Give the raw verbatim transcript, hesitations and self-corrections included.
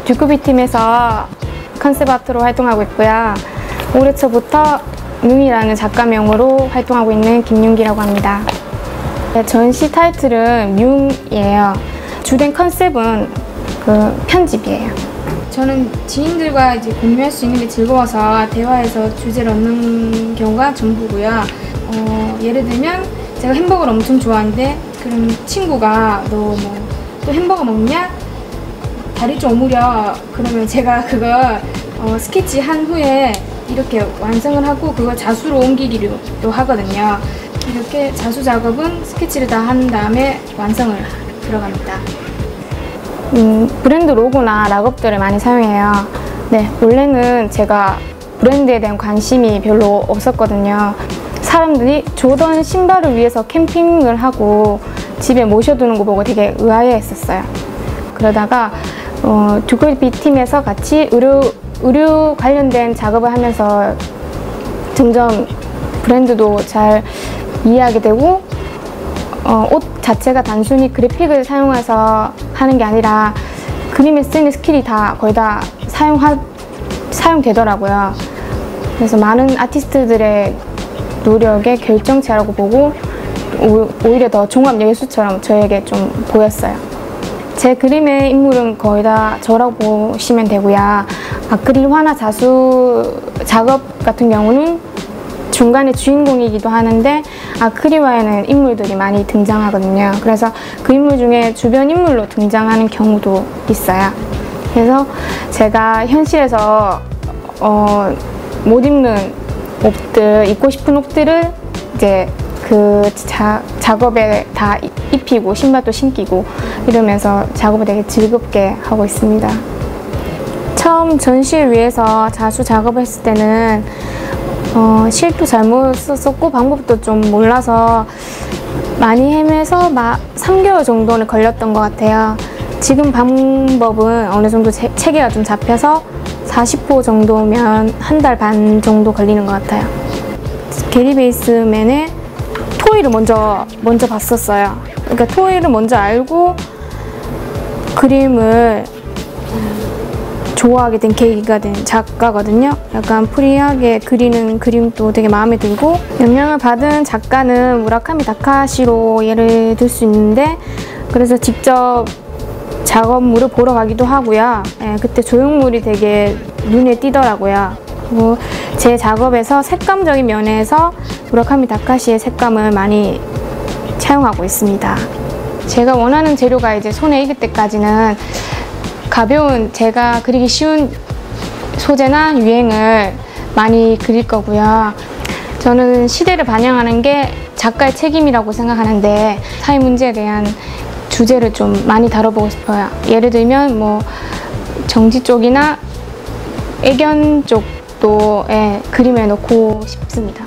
듀크비 팀에서 컨셉 아트로 활동하고 있고요. 올해 초부터 융이라는 작가명으로 활동하고 있는 김윤기라고 합니다. 전시 타이틀은 융이에요. 주된 컨셉은 그 편집이에요. 저는 지인들과 이제 공유할 수 있는 게 즐거워서 대화에서 주제를 얻는 경우가 전부고요. 어, 예를 들면 제가 햄버거를 엄청 좋아하는데 그럼 친구가 너 뭐 또 햄버거 먹냐? 다리 좀 오므려. 그러면 제가 그걸 어, 스케치한 후에 이렇게 완성을 하고 그걸 자수로 옮기기로 하거든요. 이렇게 자수 작업은 스케치를 다 한 다음에 완성을 들어갑니다. 음, 브랜드 로고나 락업들을 많이 사용해요. 네, 원래는 제가 브랜드에 대한 관심이 별로 없었거든요. 사람들이 조던 신발을 위해서 캠핑을 하고 집에 모셔두는 거 보고 되게 의아해했었어요. 그러다가 어, 듀크비 팀에서 같이 의류, 의류 관련된 작업을 하면서 점점 브랜드도 잘 이해하게 되고 어, 옷 자체가 단순히 그래픽을 사용해서 하는 게 아니라 그림에 쓰는 스킬이 다 거의 다 사용하, 사용되더라고요. 그래서 많은 아티스트들의 노력의 결정체라고 보고 오, 오히려 더 종합예술처럼 저에게 좀 보였어요. 제 그림의 인물은 거의 다 저라고 보시면 되고요. 아크릴 화나 자수 작업 같은 경우는 중간에 주인공이기도 하는데 아크릴화에는 인물들이 많이 등장하거든요. 그래서 그 인물 중에 주변 인물로 등장하는 경우도 있어요. 그래서 제가 현실에서 어, 못 입는 옷들, 입고 싶은 옷들을 이제 그 자, 작업에 다 입히고 신발도 신기고 이러면서 작업을 되게 즐겁게 하고 있습니다. 처음 전시를 위해서 자수 작업을 했을 때는 어, 실도 잘못 썼고 방법도 좀 몰라서 많이 헤매서 막 삼 개월 정도는 걸렸던 것 같아요. 지금 방법은 어느 정도 체, 체계가 좀 잡혀서 사십 호 정도면 한 달 반 정도 걸리는 것 같아요. 게리 베이스맨의 토이를 먼저 먼저 봤었어요. 그러니까 토이를 먼저 알고 그림을 좋아하게 된 계기가 된 작가거든요. 약간 프리하게 그리는 그림도 되게 마음에 들고 영향을 받은 작가는 무라카미 다카시로 예를 들 수 있는데 그래서 직접 작업물을 보러 가기도 하고요. 예, 그때 조형물이 되게 눈에 띄더라고요. 그리고 제 작업에서 색감적인 면에서 무라카미 다카시의 색감을 많이 차용하고 있습니다. 제가 원하는 재료가 이제 손에 익을 때까지는 가벼운 제가 그리기 쉬운 소재나 유행을 많이 그릴 거고요. 저는 시대를 반영하는 게 작가의 책임이라고 생각하는데 사회 문제에 대한 주제를 좀 많이 다뤄보고 싶어요. 예를 들면 뭐 정치 쪽이나 애견 쪽도 예, 그림에 넣고 싶습니다.